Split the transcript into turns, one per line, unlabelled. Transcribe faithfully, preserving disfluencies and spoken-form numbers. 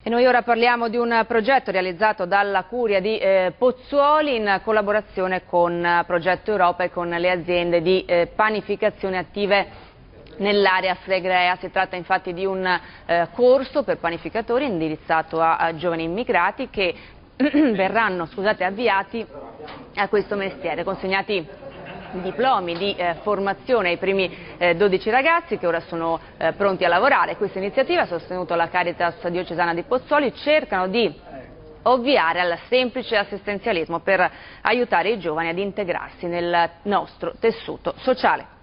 E noi ora parliamo di un progetto realizzato dalla Curia di eh, Pozzuoli in collaborazione con eh, Progetto Europa e con le aziende di eh, panificazione attive nell'area Flegrea. Si tratta infatti di un eh, corso per panificatori indirizzato a, a giovani immigrati che verranno scusate, avviati a questo mestiere, consegnati diplomi di eh, formazione ai primi eh, dodici ragazzi che ora sono eh, pronti a lavorare. Questa iniziativa, sostenuta dalla Caritas diocesana di Pozzuoli, cercano di ovviare al semplice assistenzialismo per aiutare i giovani ad integrarsi nel nostro tessuto sociale.